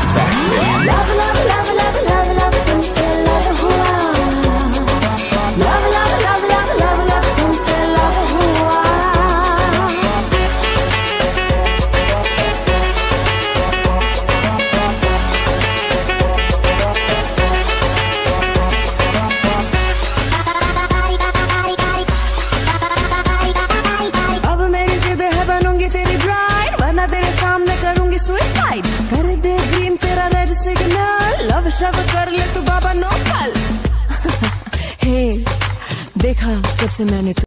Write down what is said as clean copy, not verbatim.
sexy. Love, love, love, love, love, love, तुमसे love हुआ. Love, love, love, love, love, love, तुमसे love हुआ. अब मेरी जिद है बनूंगी तेरी ब्राइड, वरना तेरे सामने करूंगी सुसाइड. कर दे ग्रीन तेरा रेड सिग्नल, लव शव कर ले तू बाबा नो कल. हे देखा जब से मैंने